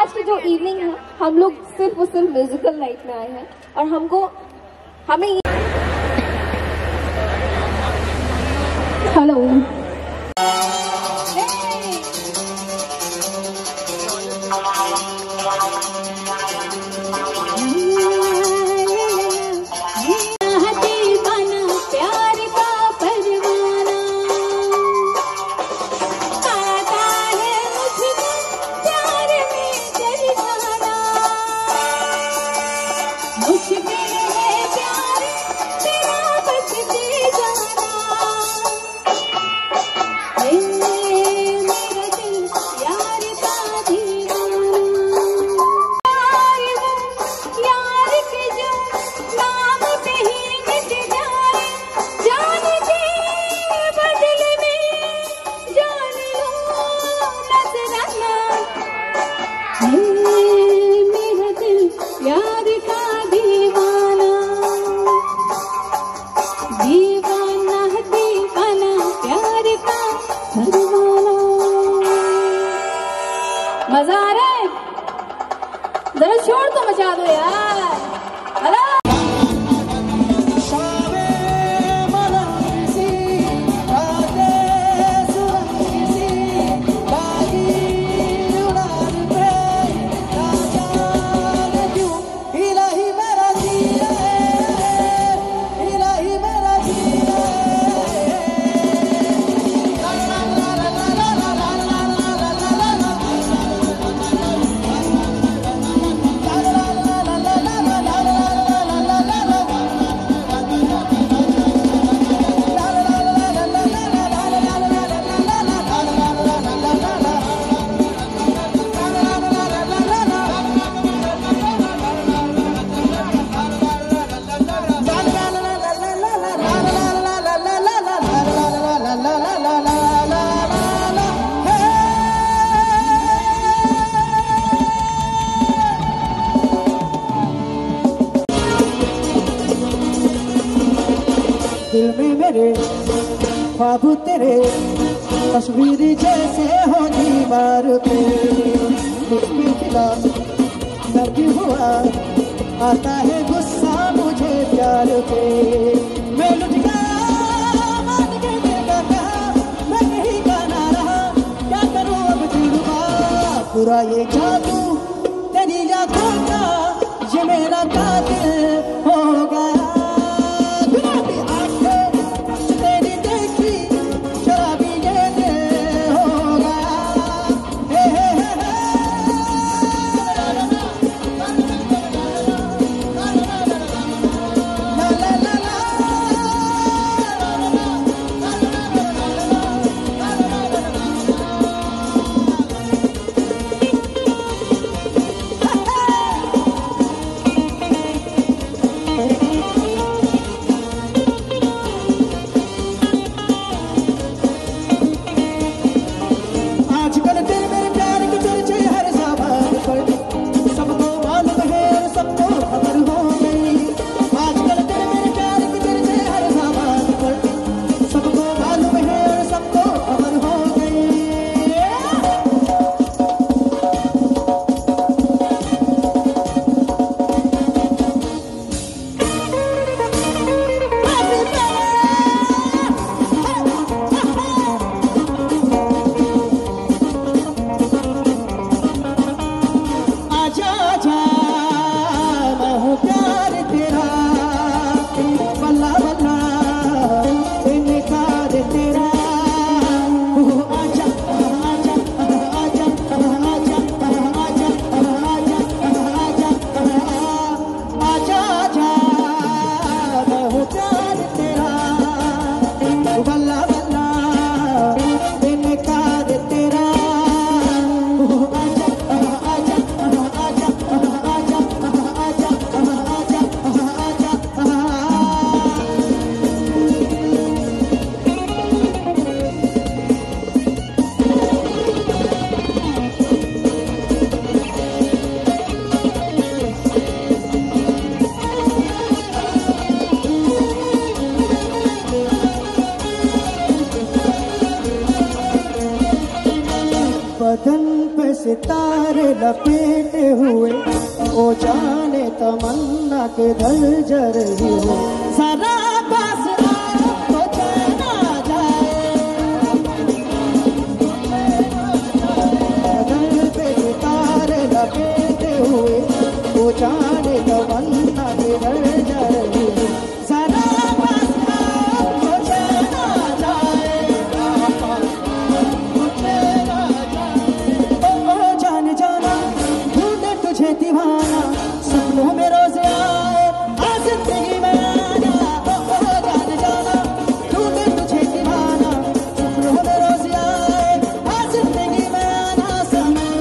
आज की जो इवनिंग है हम लोग सिर्फ और सिर्फ म्यूजिकल नाइट में आए हैं और हमें हेलो मजा आ रहा है? जरा शोर तो मचा दो यार। हेलो दिल में मेरे ख्वाब तेरे तस्वीर जैसे हो दीवार पे मुझके खिलाफ लगी हुआ आता है गुस्सा मुझे प्यार पे मैं लुट गया मान के मेरा कहा मैं कहीं का ना रहा क्या करूं अब दिलवा पूरा ये जादू तेरी यादों का ये मेरा कातिल हो गया सितारे लपेटे हुए, ओ जाने तमन्ना के दल जर ही हो। जरा पास आओ तो चैन आ जाए, दिल पे सितारे लपेटे हुए, ओ जाने तमन्ना के दल जर ही हो। जरा पास आओ तो चैन आ जाए, दीवाना सपनों में रोज आए, आज जिंदगी में आना, ओ जाने जाना ढूंढे तुझे दीवाना सपनों में रोज आए, आज जिंदगी में आना सनम।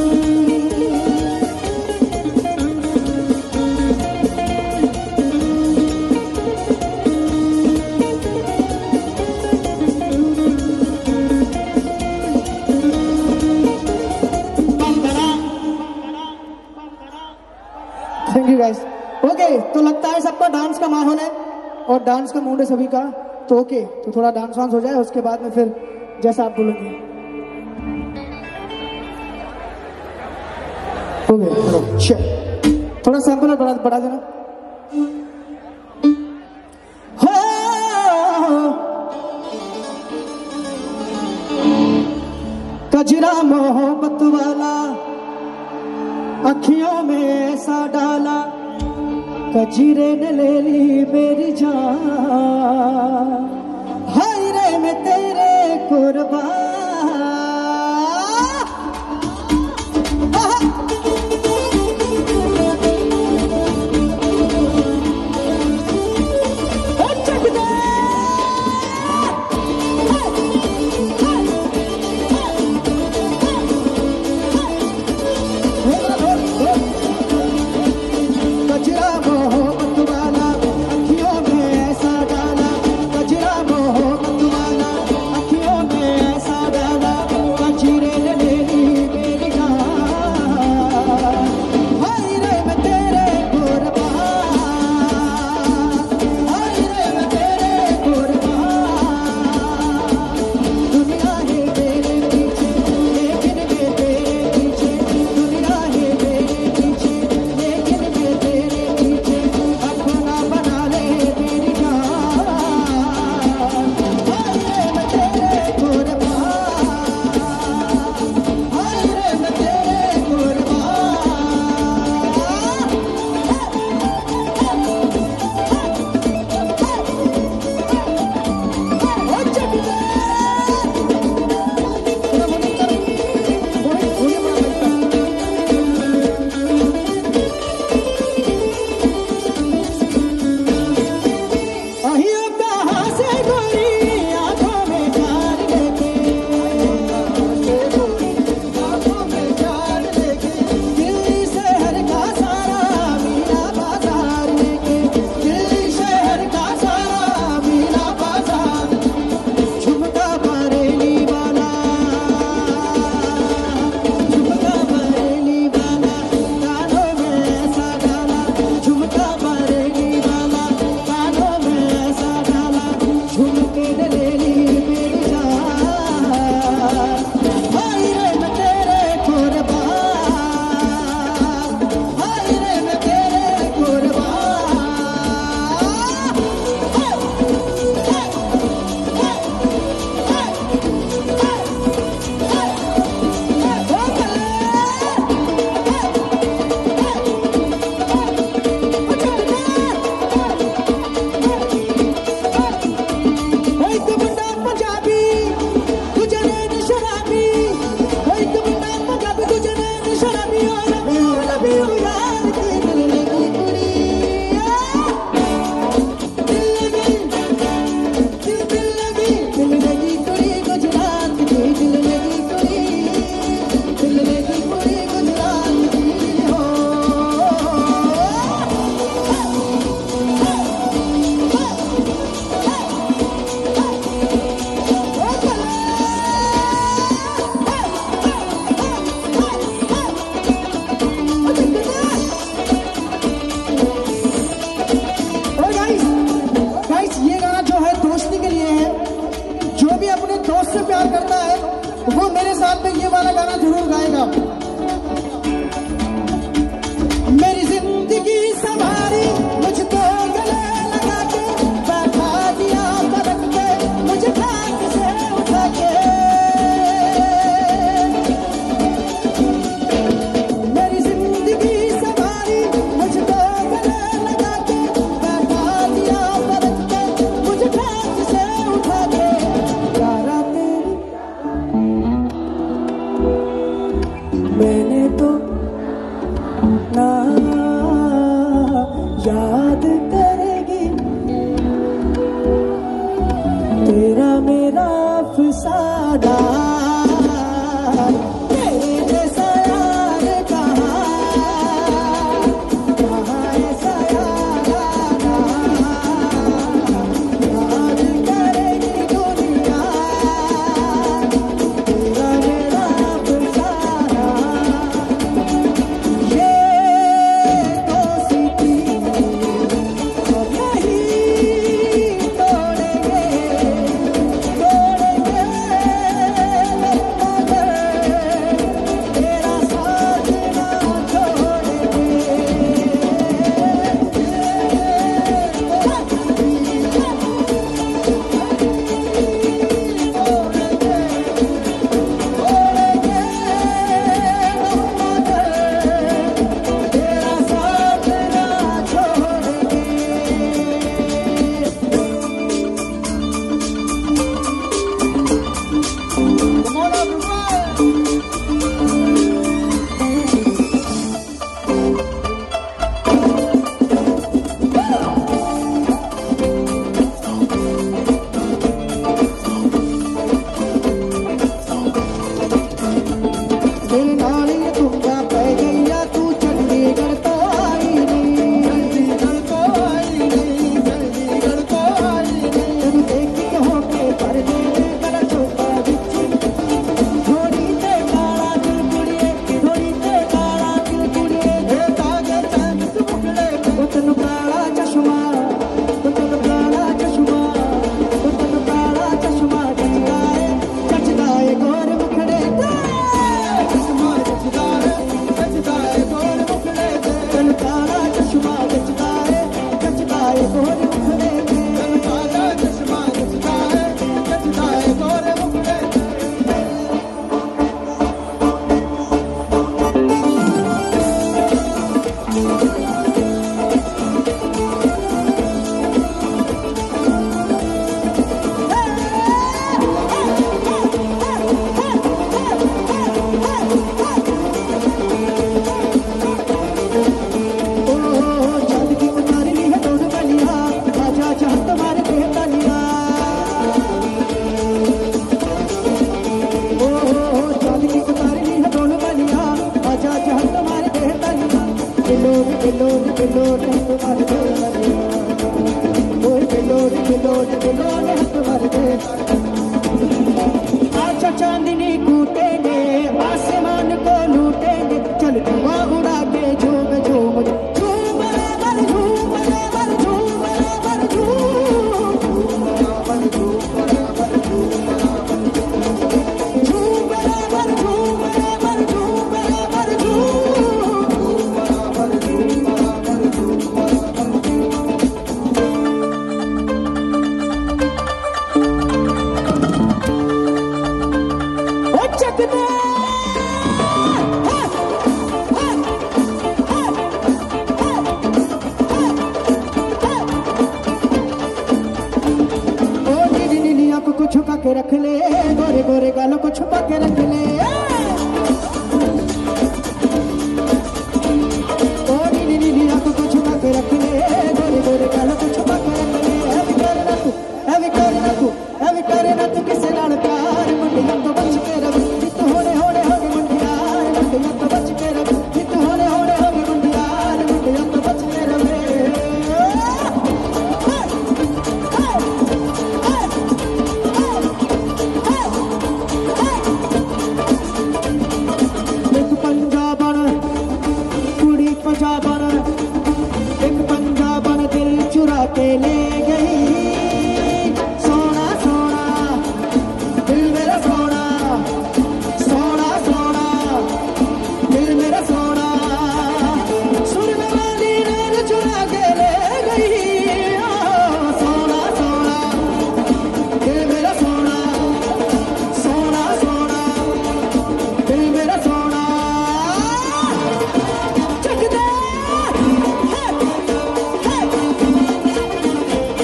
Thank you guys. ओके, तो लगता है सबका डांस का माहौल है और डांस का मूड है सभी का, तो ओके, तो थोड़ा डांस वांस हो जाए, उसके बाद में फिर जैसा आप बोलोगे। ओके, चल थोड़ा सैंपल बढ़ा देना। हो कजरा मोहब्बत वाला अखियों में ऐसा डाला, कजीरे ने ले ली मेरी जान, हाय रे मैं तेरे कुर्बान। ना याद करेगी तेरा मेरा अफसाना। तेरे जैसा यार कहाँ ऐसा यार आना। याद करेगी दुनिया तेरा मेरा अफसाना। ये दोस्ती हम यही तोड़ेंगे तेरा साथ ना छोड़ेंगे। तेरा साथ ना छोड़ेंगे। Come on, everyone! दिल नाल ये तुंगा पै गईया तू चंडीगढ़ तो आई नहीं। चंडीगढ़ तो आई नहीं। तेनू देखी होके परदे ने गला चोपा बिच्ची। थोड़ी ते काला दिल कुड़िए थोड़ी ते काला दिल कुड़िए। हे तागे चंद मुखड़े ओ तैनू काला चश्मा ओ तैनू काला चश्मा ओ तैनू काला चश्मा जचदा है गोर मुखड़े ते। चश्मा जचदा है गोर मुखड़े ते। तैनू काला चश्मा जचदा है गोर मुखड़े ते। तैनू काला चश्मा जचदा है गोर मुखड़े ते। चांद की उतारी है दोनों गलियां आजा जहाँ तुम्हारे बेहतलिया। चांद की उतारी है दोनों गलियां आजा जहाँ तुम्हारे बेहतलिया। बिलोर बिलोर बिलोर है तुम्हारे बेहतलिया। ओए बिलोर बिलोर बिलोर है तुम्हारे बेहतलिया। आजा चांदनी कूटेंगे आसमान को लूटेंगे। चल धुआं उड़ा के झूम झूम झूम बराबर झूम बराबर झूम बराबर झूम बराबर झूम बराबर झूम बराबर झूम बराबर झूम बराबर झूम बराबर झूम ओ चक दे ओ नीली नीली आंखों को छुपा के रख ले गोरे गोरे गालों को छुपा के रख ले। ओ नीली नीली आंखों को छुपा के रख ले गोरे गोरे गालों को छुपा के रख ले। ऐवी करे ना तू किसे नाल प्यार मुंडियां तो बच के रव जित होने होने होगे मुंडियार। मुंडियां तो बच के रव जित होने होने होगे मुंडियार। मुंडियां तो बच के रवे। एक पंजाबन कुड़ी पंजाबन एक पंजाबन दिल चुरा के ले गई। सोना सोना दिल मेरा सोना सोना सोना दिल मेरा सोना। सुरमे वाली नैन चुरा के ले गई। सोना सोना दिल मेरा सोना सोना सोना दिल मेरा सोना। चक दे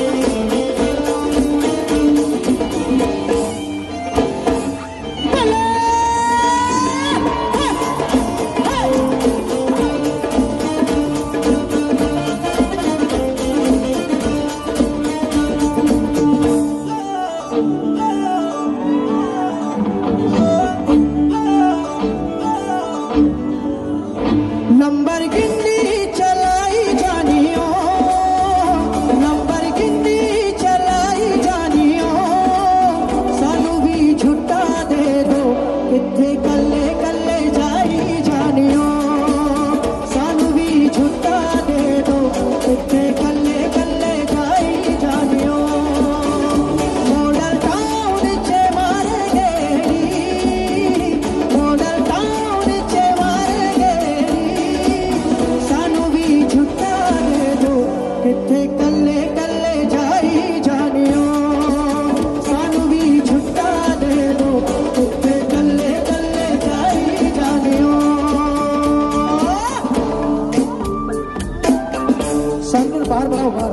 बाहर बनाओ बाहर।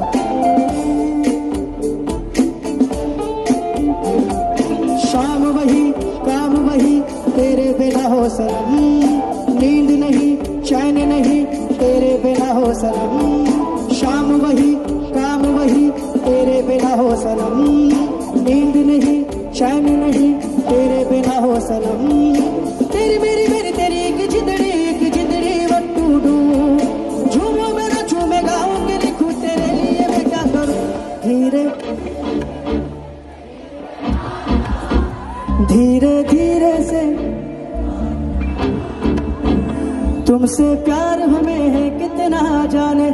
शाम वही काम वही तेरे बिना हो सनम, नींद नहीं चैन नहीं तेरे बिना हो सनम। शाम वही काम वही तेरे बिना हो सनम, नींद नहीं चैन नहीं तेरे बिना हो सनम। तेरी मेरी मेरी तेरी एक जिंदड़ी वट्टू डू, झूमो मेरा झूमे गाओ के लिखूं तेरे लिए मैं क्या करूं। धीरे धीरे धीरे से तुमसे प्यार हमें है कितना जाने,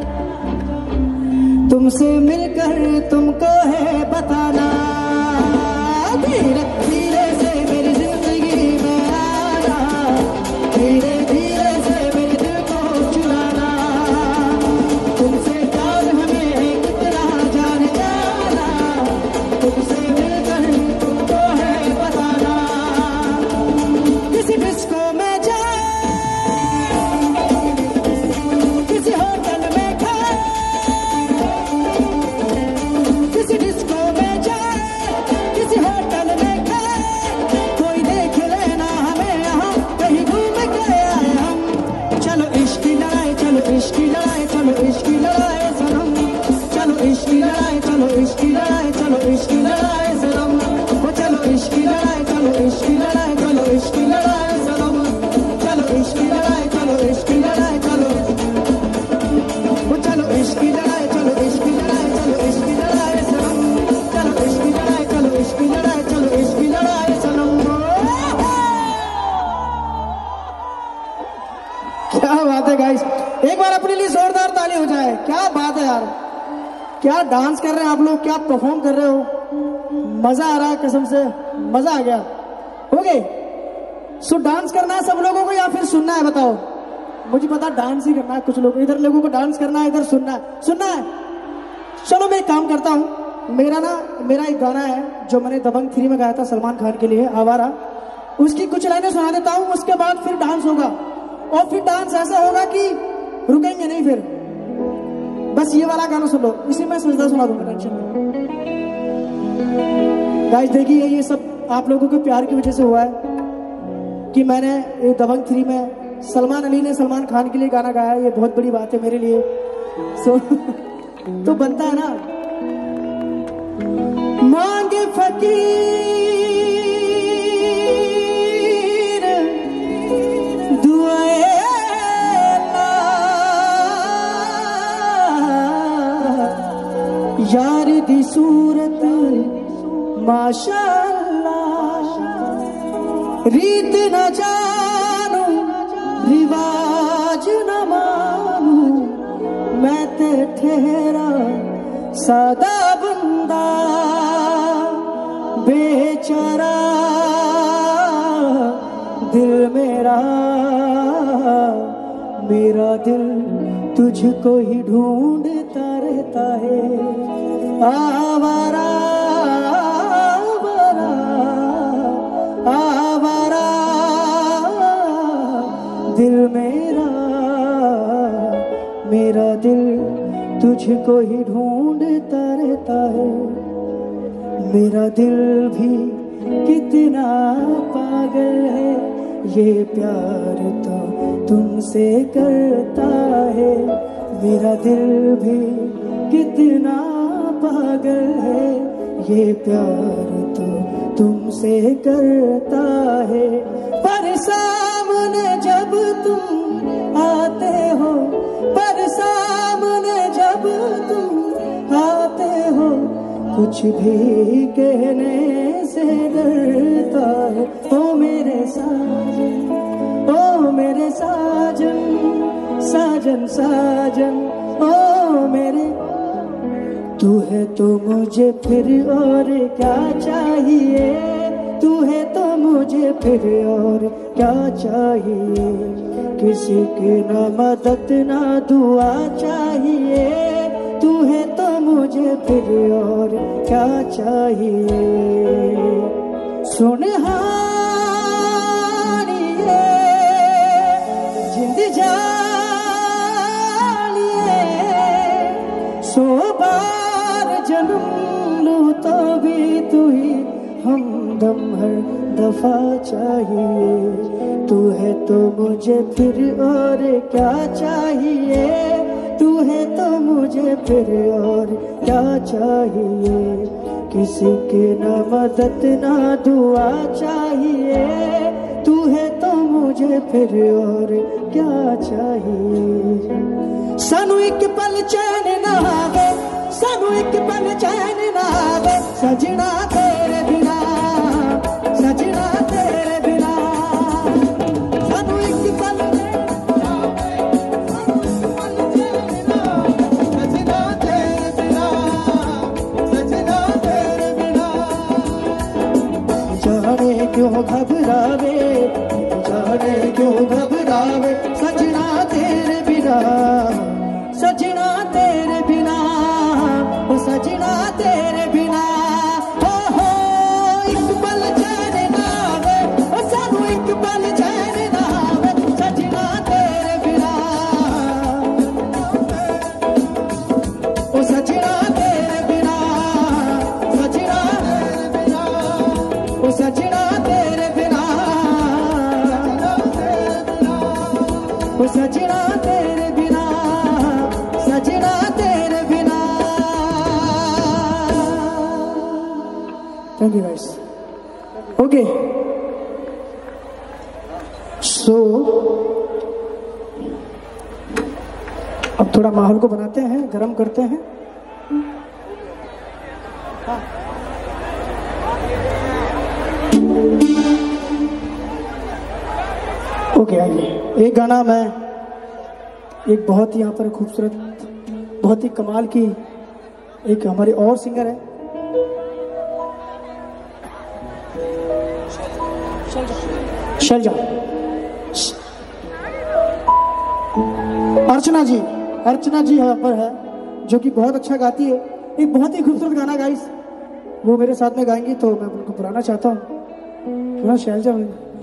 तुमसे मिलकर तुमको है बताना। धीरे धीरे से मेरी जिंदगी में आना, धीरे धीरे से मेरे दिल को चुराना। तुमसे प्यार हमें है कितना जाने जाना, तुमसे मिलकर तुमको है बताना। किसी डिस्को में जाए, किसी होटल में खाए, किसी डिस्को में जाए, किसी होटल में खाए, कोई देख लेना हमें यहाँ कहीं घूम के आए हम। चलो इश्क की लड़ाई, चलो इश्क की लड़ाई, चलो इश्क की लड़ाई सनम। चलो इश्क की लड़ाई, चलो इश्क की लड़ाई, चलो इश्क की लड़ाई सनम। वो चलो इश्क की लड़ाई, चलो इश्क की लड़ाई, चलो इश्क की लड़ाई सनम। चलो इश्क की लड़ाई, चलो इश्क की लड़ाई, चलो वो चलो इश्क की लड़ाई, चलो इश्क की लड़ाई, चलो इश्क की लड़ाई सनम। चलो इश्क की लड़ाई, चलो इश्क की लड़ाई, चलो इश्क की लड़ाई सनम। क्या बात है गाइस, एक बार अपने लिए जोरदार ताली हो जाए। क्या बात है यार, क्या डांस कर रहे हैं आप लोग, क्या परफॉर्म कर रहे हो, मजा आ रहा है कसम से, मजा आ गया। हो गए सो डांस करना है सब लोगों को या फिर सुनना है बताओ। मुझे पता डांस ही करना है, कुछ लोग इधर लोगों को डांस करना है, इधर सुनना है, सुनना है। चलो मैं एक काम करता हूँ, मेरा एक गाना है जो मैंने दबंग 3 में गाया था सलमान खान के लिए, आवारा, उसकी कुछ लाइनें सुना देता हूँ, उसके बाद फिर डांस होगा। और फिर डांस ऐसा होगा कि रुकेंगे नहीं फिर। बस ये वाला गाना सुन लो, इसी में सजदा सुना दूंगा, टेंशन नहीं। गाइस देखिए ये सब आप लोगों के प्यार की वजह से हुआ है कि मैंने दबंग 3 में सलमान अली ने सलमान खान के लिए गाना गाया, ये बहुत बड़ी बात है मेरे लिए। सो तो बनता है ना, मांगे फकीर दुआए यार दी सूरत माशाअल्लाह, रीत न जानू रिवाज न मानू, मैं ते ठहरा सादा बंदा बेचारा, दिल मेरा दिल तुझको ही ढूंढता रहता है। आवारा आवारा आवारा दिल मेरा दिल तुझको ही ढूंढता रहता है। मेरा दिल भी कितना पागल है, ये प्यार तो तुमसे करता है। मेरा दिल भी कितना पागल है, ये प्यार तो तुमसे करता है। पर सामने जब तुम आते हो, पर सामने जब तुम आते हो, कुछ भी कहने से डरता है। ओ मेरे साजन, ओ मेरे साजन, साजन साजन, ओ मेरे, तू है तो मुझे फिर और क्या चाहिए, तू है तो मुझे फिर और क्या चाहिए। किसी की न मदद न दुआ चाहिए, तू है तो मुझे फिर और क्या चाहिए। सुन हानिए जिंद जानिए, तू ही हमदम हर दफा चाहिए। तू है तो मुझे फिर और क्या चाहिए, तू है तो मुझे फिर और क्या चाहिए। किसी की न मदद ना दुआ चाहिए, तू है तो मुझे फिर और क्या चाहिए। सानू एक पल चैन ना आवे, सानू एक पल चैन ना आवे, सजना तेरे बिना, सजना तेरे बिना। सानू एक पल सजना तेरे बिना, सजना तेरे बिना। जाने क्यों घबरावे, जाने क्यों घबरावे, सजना तेरे बिना, सजना तेरे बिना, ओ सजना तेरे बिना। हो एक पल चैन ना आवे, ओ सानू एक पल चैन ना आवे, सजना तेरे बिना, ओ सजना तेरे बिना, सजना तेरे बिना, ओ सजना तेरे बिना, ओ सजना तेरे बिना, सजना तेरे बिना। Thank you guys. Okay so अब थोड़ा माहौल को बनाते हैं, गर्म करते हैं। ओके आइए, एक गाना मैं एक बहुत ही यहाँ पर खूबसूरत, बहुत ही कमाल की एक हमारे और सिंगर है शैलजा, अर्चना जी, अर्चना जी यहाँ पर है जो कि बहुत अच्छा गाती है। एक बहुत ही खूबसूरत गाना गाइस, वो मेरे साथ में गाएंगी तो मैं उनको बुलाना चाहता हूँ। थोड़ा शैलजा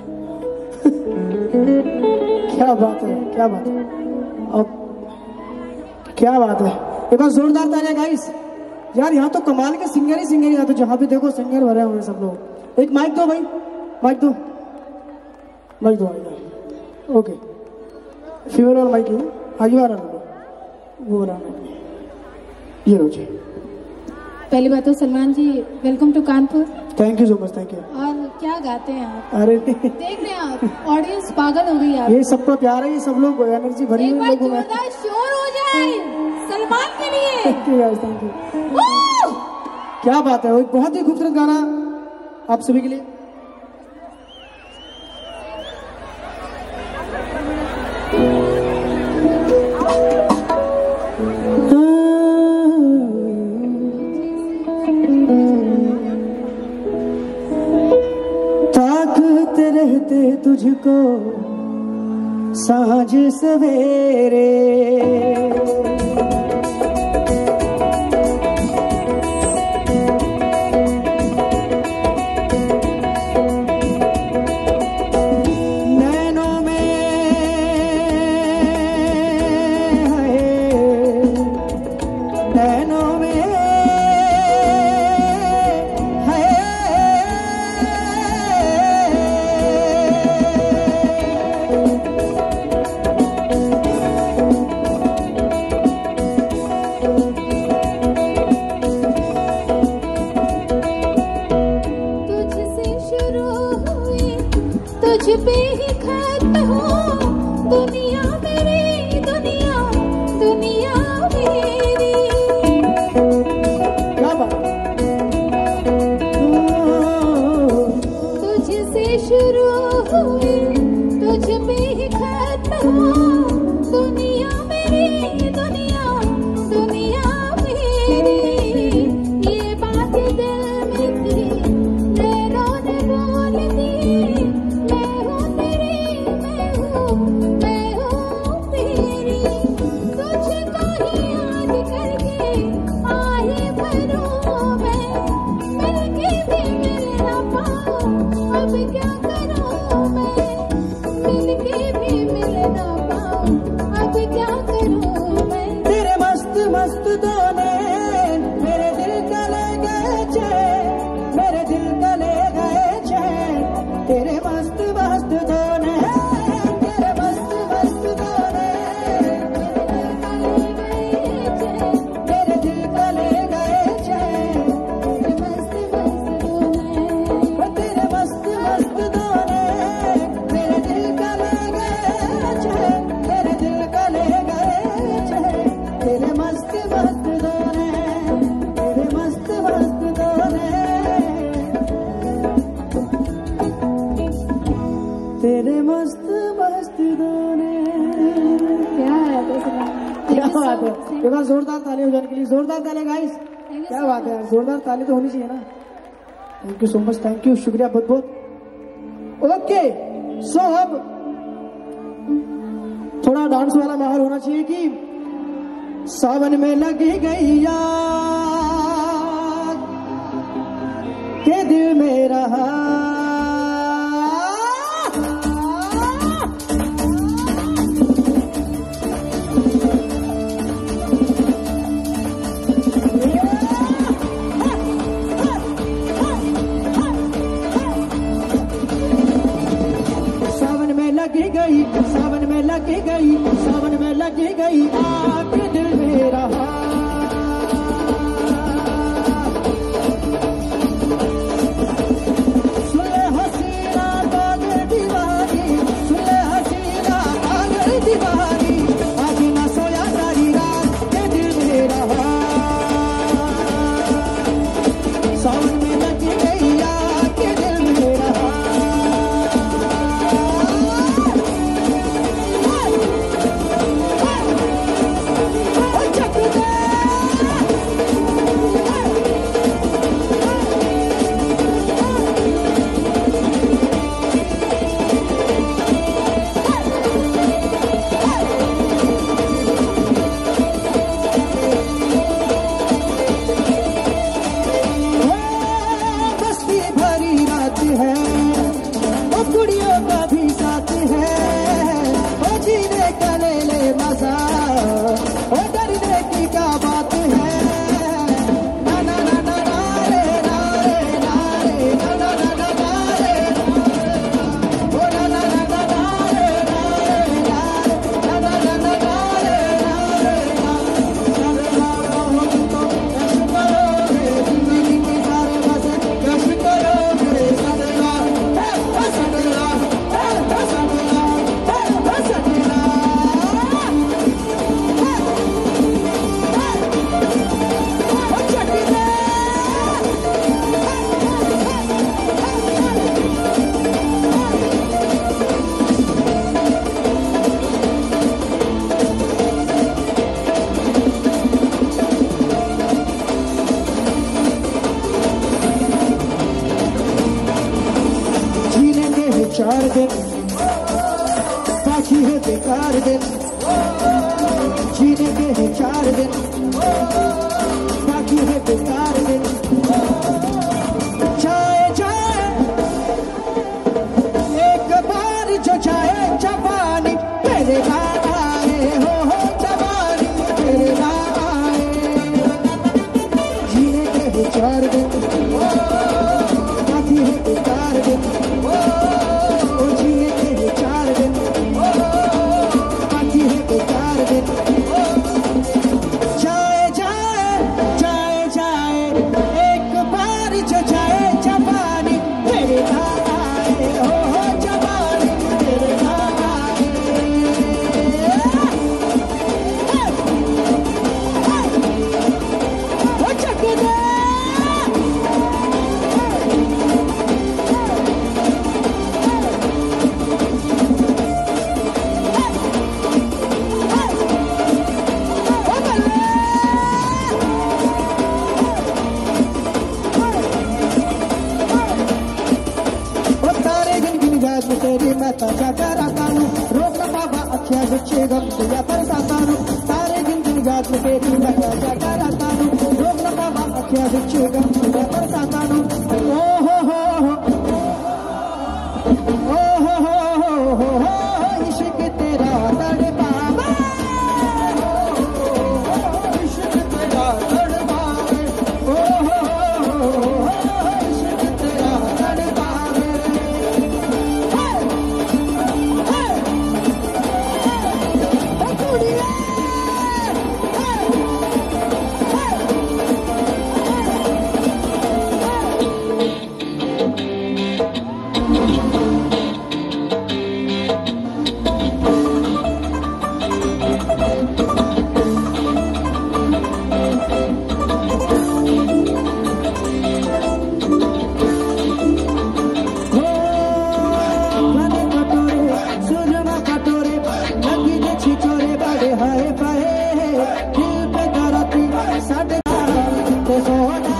क्या बात है, क्या बात है, अब क्या बात है। एक बार जोरदार तालियां गाइस। यार यहाँ तो कमाल के सिंगर ही सिंगर, यहाँ तो जहाँ भी देखो सिंगर भरे हुए सब लोग। एक माइक दो भाई, माइक दो, माइक दो आइए। ओके फीवर वाला माइक है, आगे बार वो वाला ये लो जी। पहली बात तो Salman ji welcome to Kanpur. Thank you so much, thank you. और क्या गाते हैं आप, अरे देख रहे हैं आप, ऑडियंस पागल हो गई है। ये सबका प्यार है, ये सब लोग एनर्जी भरी हुई लोगों में। शोर हो जाए सलमान के लिए। Thank you guys, thank you. क्या बात है, वो एक बहुत ही खूबसूरत गाना आप सभी के लिए। ताकते रहते तुझको सांझ सवेरे, नैनों में है, नैनों में बात है, एक बार जोरदार ताली हो जाने के लिए, जोरदार ताली गाइस, क्या बात है, जोरदार ताली तो होनी चाहिए ना। Thank you so much, thank you, शुक्रिया बहुत बहुत। ओके सो अब थोड़ा डांस वाला माहौल होना चाहिए कि सावन में लगी गई याद के दिल में रहा सावन में लगी गई, सावन में लगी गई आग दिल में रहा। सुले हसीना बाग दीवानी, सुले हसीना बाग दीवानी, आज ना सोया सारी रात के दिल में रहा। सावन में लगी गई आग के दिल में रहा। चार दिन बाकी है बेकार दिन, जीने के हैं 4 दिन बाकी है बेकार दिन। जाए जाए एक बार जो जाए जवानी मेरे नाम आए, हो जवानी मेरे नाम आए। जीने के हैं 4 दिन बाकी है बेकार दिन, ताजा कराता हूँ रोक न पावा अखियाँ गुच्छे गम से या बरसाता हूँ। सारे दिन दिन रात में तेरी मैं ताजा कराता हूँ रोक न पावा अखियाँ गुच्छे गम से या बरसाता हूँ। ओ हो इश्क तेरा तड़पावे, इश्क तेरा तड़पावे, ओ हो इश्क तेरा तड़पावे। दिल पे करती साढ़े ते सोना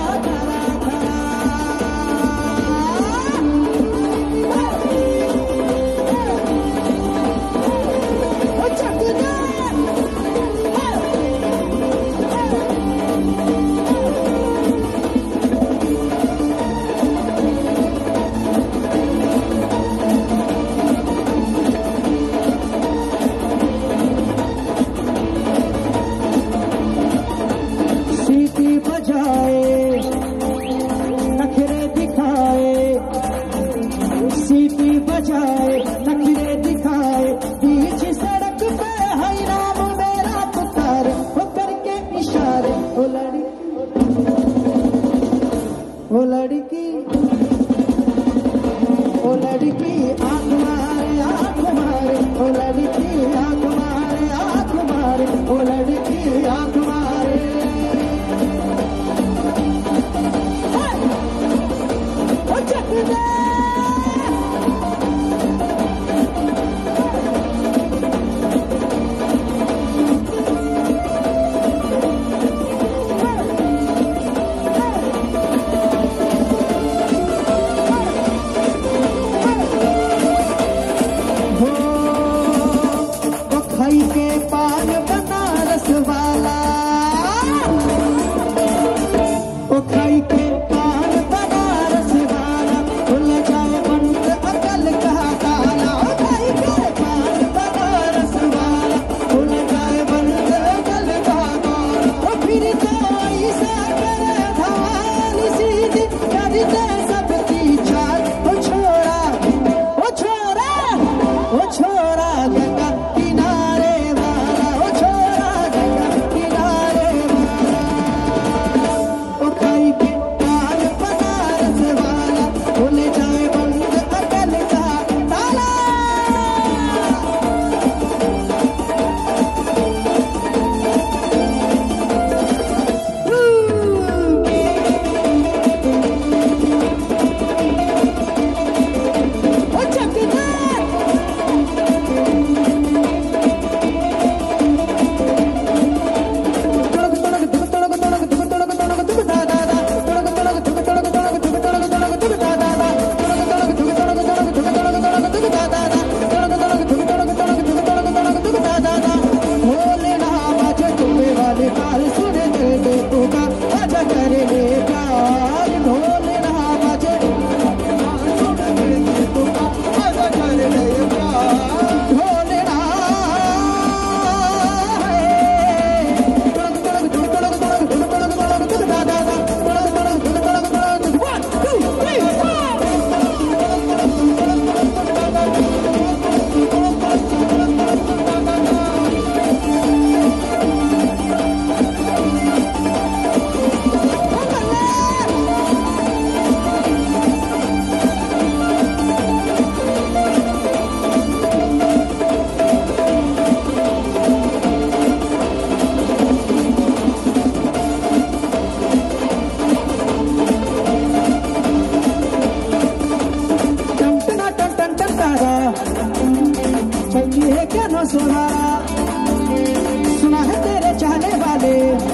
सुना है तेरे चाहने वाले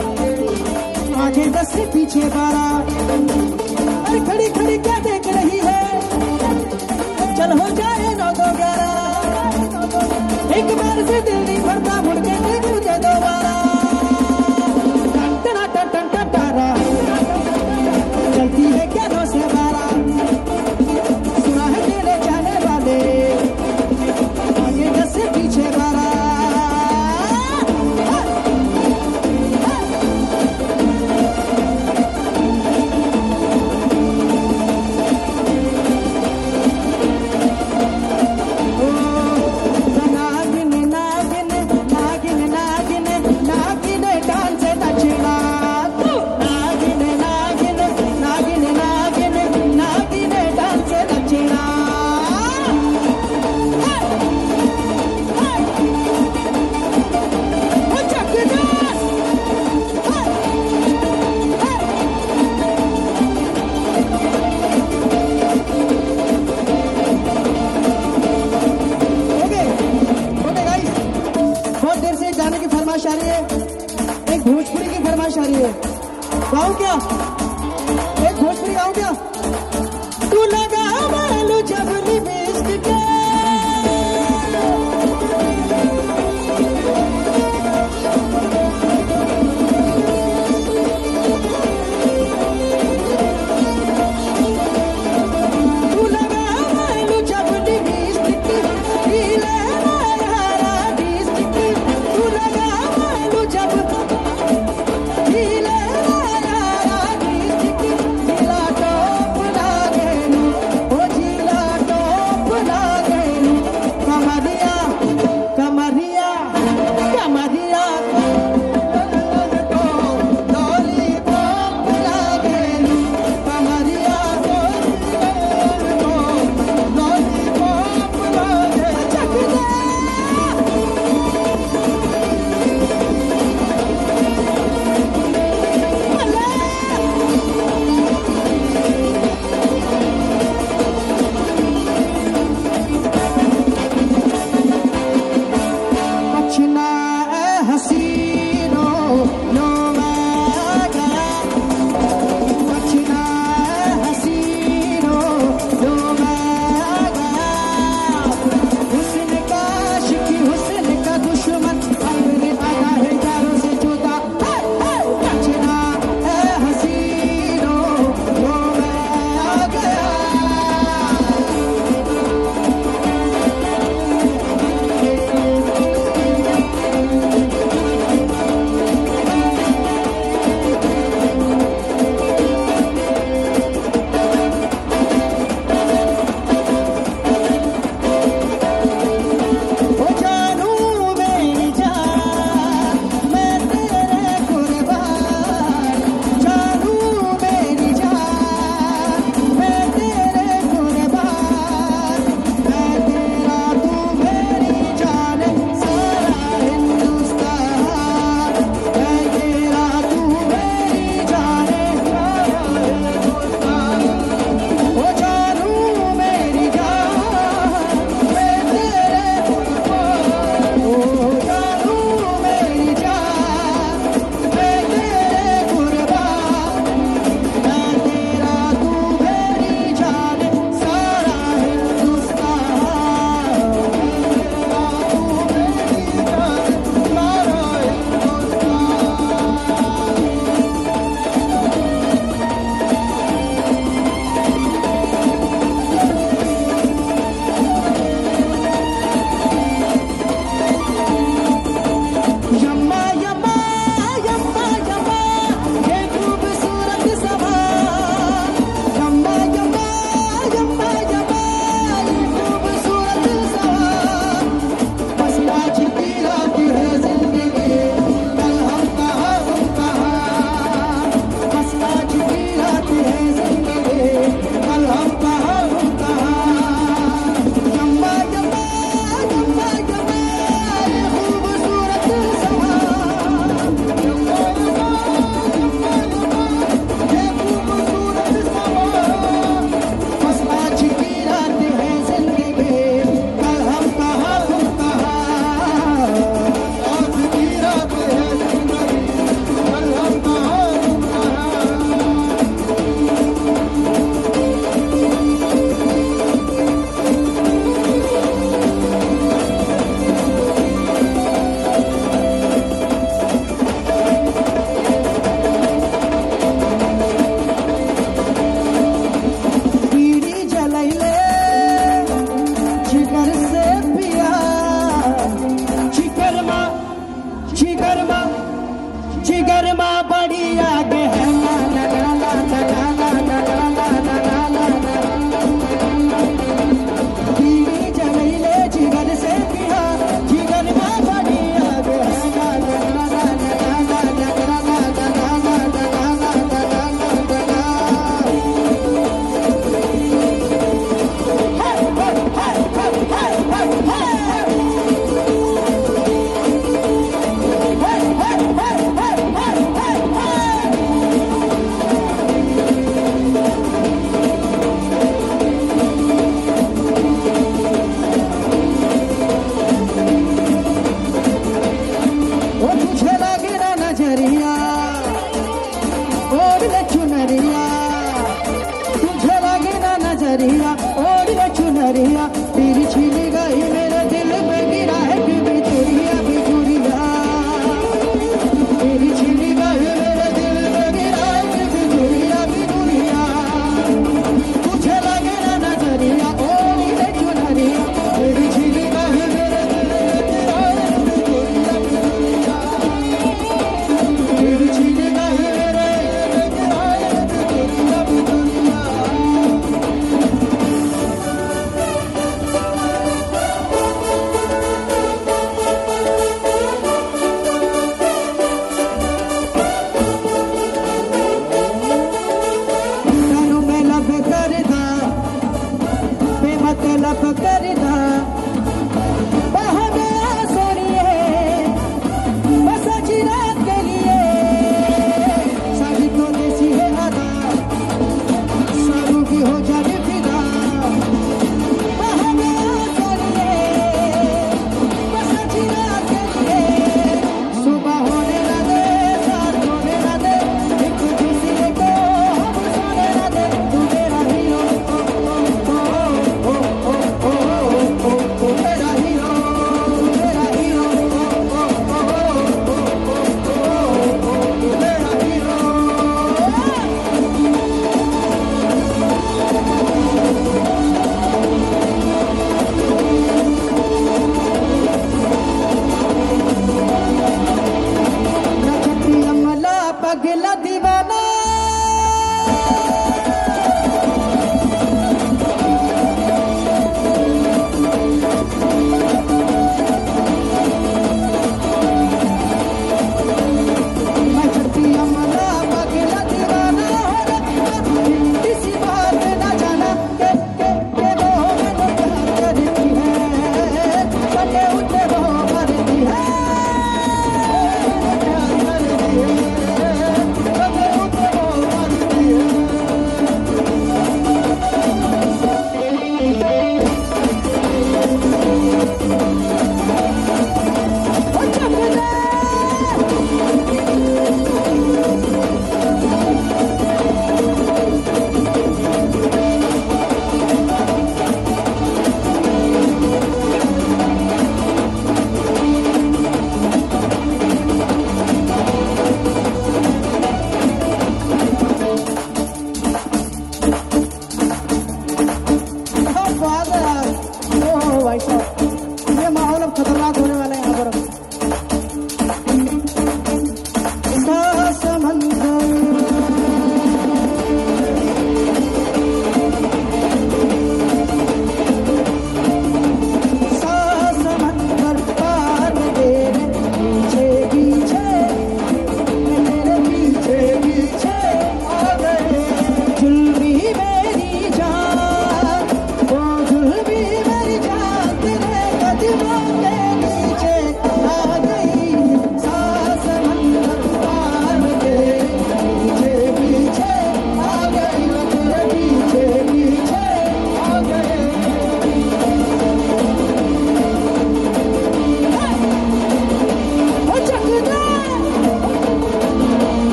आगे 10 से पीछे 12। अरे खड़ी खड़ी क्या देख रही है, चल हो जाए 9 2 11। एक बार से दिल नहीं भरता, मुड़ के देख मुझे दोबारा। टन टन टन टन तारा चलती है क्या 9 से 12। सुना है तेरे चाहने वाले आगे 10 से पीछे 12। जाने की फरमाइश आ रही है। एक भोजपुरी की फरमाइश आ रही है, गाऊं क्या? एक भोजपुरी गाऊं क्या? तू लगा मालू जब लिपस्टिक जिला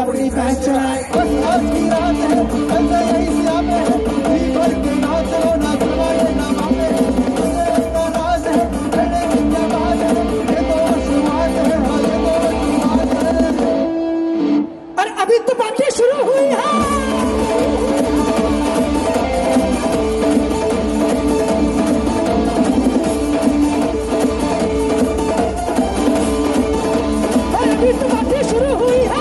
अपनी भैंस चराए। बस आज की रात है, ऐसे यही सिया में है, जी भर के ना चलो ना करवाए ना मांगे, अपना राज है, कहने की क्या बात है, ये तो शुरुआत है, हाँ ये तो शुरुआत है। और अभी तो बातें शुरू हुई है। शुरू हुई है।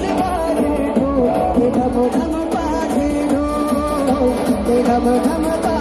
Come